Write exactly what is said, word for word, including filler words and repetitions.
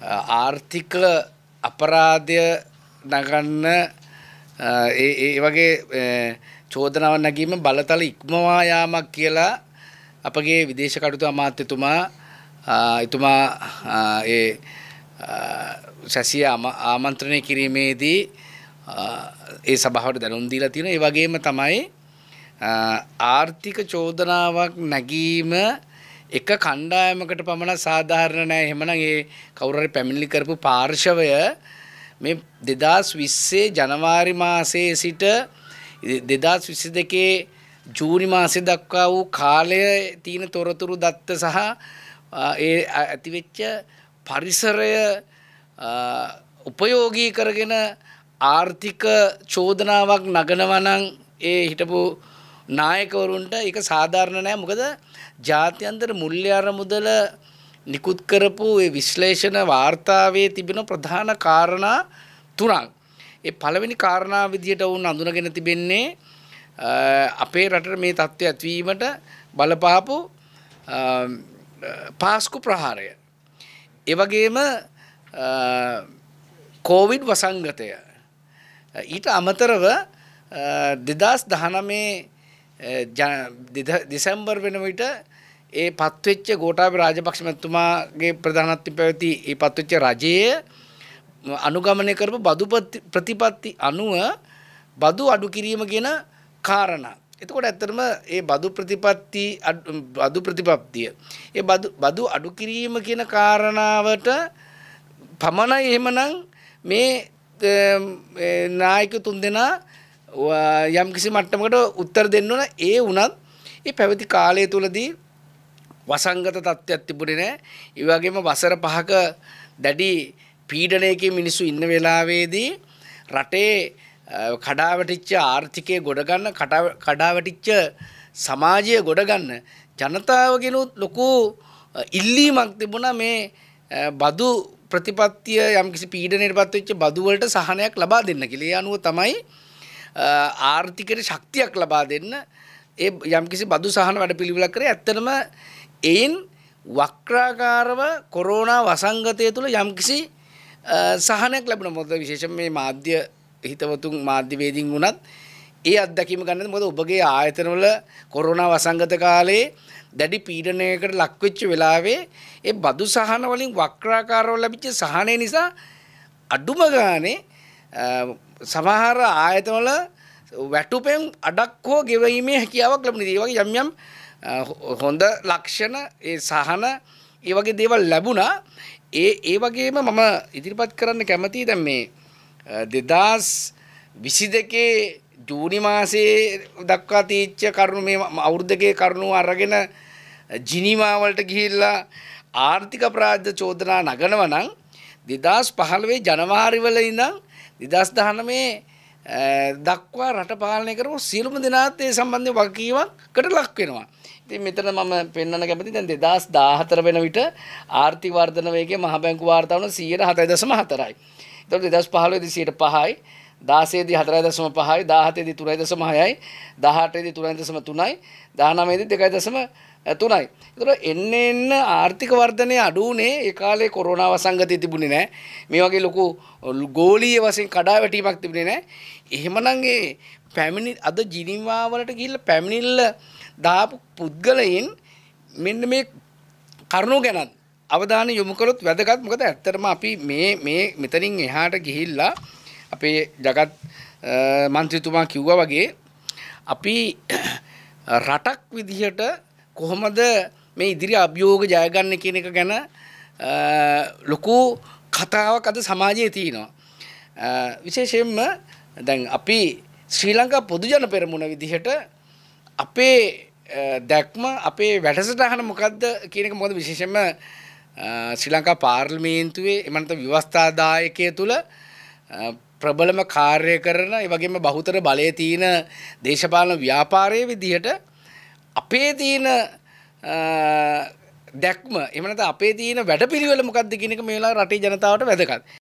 ආර්ථික අපරාධය නගන්න ඒ ඒ වගේ චෝදනාවක් නැගීම බලතල ඉක්මවා යාමක් කියලා අපගේ විදේශ කටයුතු අමාත්‍යතුමා එතුමා ඒ සැසිය ආමන්ත්‍රණය කිරීමේදී ඒ සභාවට දැනුම් දීලා තියෙනවා. ඒ වගේම තමයි ආර්ථික චෝදනාවක් නැගීම එක කණ්ඩායමකට පමණ සාධාරණ නැහැ. එහෙමනම් ඒ කවුරු හරි පැමිණිලි කරපු පාර්ශවය මේ දෙදාස් විස්සේ ජනවාරි මාසයේ සිට දෙදාස් විසි දෙකේ ජූනි මාසයේ දක්වා වූ කාලයේ තියෙන තොරතුරු දත්ත සහ ඒ ඇතිවෙච්ච පරිසරය උපයෝගී කරගෙන ආර්ථික චෝදනාවක් නගනවා නම් ඒ හිටපු නායකවරුන්ට ඒක සාධාරණ නැහැ. මොකද ජාත්‍යන්තර මුල්‍ය අරමුදල නිකුත් කරපු ඒ විශ්ලේෂණ වාර්තාවේ තිබෙන ප්‍රධාන කාරණා තුනක්. ඒ පළවෙනි කාරණා විදියට වුණ අඳුනගෙන තිබෙන්නේ අපේ රටේ මේ තත්ත්වය ඇතිවීමට බලපාපු පාස්කු ප්‍රහාරය. ඒ වගේම කොවිඩ් වසංගතය. ඊට අමතරව දෙදාස් දහනවය දෙසැම්බර් වෙන විට ඒ පත්වෙච්ච ගෝඨාභය රාජපක්ෂ මැතිතුමාගේ ප්‍රධානත්වයෙන් පැවති ඒ පත්වෙච්ච රජයේ අනුගමනය කරපු බදු ප්‍රතිපත්ති අනුව බදු අඩු කිරීම කියන කාරණා. එතකොට ඇත්තටම ඒ බදු ප්‍රතිපත්ති බදු ප්‍රතිපත්තිය ඒ බදු බදු අඩු කිරීම කියන කාරණාවට පමණයි එහෙමනම් මේ නායක තුන්දෙනා යම් කිසි මට්ටමකට උත්තර දෙන්න ඕන. ඒ වුණත් ඒ පැවති කාලය තුලදී වසංගත තත්ත්වයක් තිබුණේ නැහැ. ඒ වගේම වසර පහක දැඩි පීඩනයකින් මිනිස්සු ඉන්න වෙලාවේදී රටේ කඩාවැටිච්ච ආර්ථිකය ගොඩ ගන්න කඩාවැටිච්ච සමාජය ගොඩ ගන්න ජනතාවගෙනුත් ලොකු ඉල්ලීමක් තිබුණා මේ බදු ප්‍රතිපත්තිය යම්කිසි පීඩනයටපත් වෙච්ච බදු වලට සහනයක් ලබා දෙන්න කියලා. ඒ අනුව තමයි ආර්ථිකයට ශක්තියක් ලබා දෙන්න ඒ යම්කිසි බදු සහන වැඩපිළිවෙලක් කරේ. ඇත්තටම එයින් වක්‍රාකාරව කොරෝනා වසංගතය තුළ යම්කිසි සහනයක් ලැබුණා. මොකද විශේෂයෙන් මේ මාධ්‍ය හිතවතුන් මාධ්‍යවේදීන් වුණත් ඒ අත්දැකීම ගන්නද. මොකද ඔබගේ ආයතනවල කොරෝනා වසංගත කාලේ දැඩි පීඩනයකට ලක් වෙච්ච වෙලාවේ ඒ බදු සහන වලින් වක්‍රාකාරව ලැබිච්ච සහනය නිසා අඩුම ගානේ සමහර ආයතනවල වැටුපෙන් අඩක් හෝ ගෙවීමේ හැකියාවක් ලැබුණා. ඒ වගේ යම් යම් හොඳ ලක්ෂණ ඒ සහන ඒ වගේ දේවල් ලැබුණා. ඒ ඒ වගේම මම ඉදිරිපත් කරන්න කැමතියි දැන් මේ දෙදාස් විසි දෙකේ ජූනි මාසයේ දක්වා තීච්ච කරුණු මේ අවුරුදු දෙකේ කරුණු අරගෙන ජිනීවා වලට ගිහිල්ලා ආර්ථික අපරාධ චෝදනා නගනවා නම් දෙදාස් පහළොව ජනවාරි වල ඉඳන් දෙදාස් දහනවය දක්වා රට පාලනය කරපු සියලුම දෙනාත් ඒ සම්බන්ධයෙන් වගකීමකට ලක් වෙනවා. ඉතින් මෙතන මම පෙන්වන්න කැමතියි දැන් දෙදාස් දාහතර වෙන විට ආර්ථික වර්ධන වේගය මහ බැංකුව වාර්තා වන සියයට හතයි දශම හතරයි. ඒතකොට දෙදාස් පහළොව දී සියයට පහයි, දාසය දී හතරයි දශම පහයි, දාහතය දී තුනයි දශම හයයි, දාහඅටය දී තුනයි දශම තුනයි, දානවය දී දෙකයි දශම තුනයි. ඒතකොට එන්න එන්න ආර්ථික වර්ධනය අඩු වුණේ ඒ කාලේ කොරෝනා වසංගතය තිබුණේ නැහැ. මේ වගේ ලොකු ගෝලීය වශයෙන් කඩාවැටීමක් තිබුණේ නැහැ. එහෙමනම් ඒ පැමිණි අද ජිනීවා වලට ගිහිල්ලා පැමිණිල්ල දාපු පුද්ගලයන් මෙන්න මේ කරුණු ගැන අවධානය යොමු කළොත් වැදගත්. මොකද ඇත්තටම අපි මේ මේ මෙතනින් එහාට ගිහිල්ලා අපේ ජගත් මන්ත්‍රීතුමා කිව්වා වගේ අපි රටක් විදිහට කොහොමද මේ ඉදිරි අභියෝග ජය ගන්න කියන එක ගැන ලොකු කතාවක් අද සමාජයේ තියෙනවා. විශේෂයෙන්ම දැන් අපි ශ්‍රී ලංකා පොදු ජන පෙරමුණ විදිහට අපේ දැක්ම අපේ වැඩසටහන මොකද්ද කියන එක. මොකද විශේෂයෙන්ම ශ්‍රී ලංකා පාර්ලිමේන්තුවේ එමන්ත ව්‍යවස්ථාදායකය තුල ප්‍රබලම කාර්ය කරන ඒ වගේම බහුතර බලයේ තියෙන දේශපාලන ව්‍යාපාරයේ විදිහට අපේ තියෙන දැක්ම එහෙම නැත්නම් අපේ තියෙන වැඩපිළිවෙල මොකක්ද කියන එක මේ වෙලාවේ රටේ ජනතාවට වැදගත්.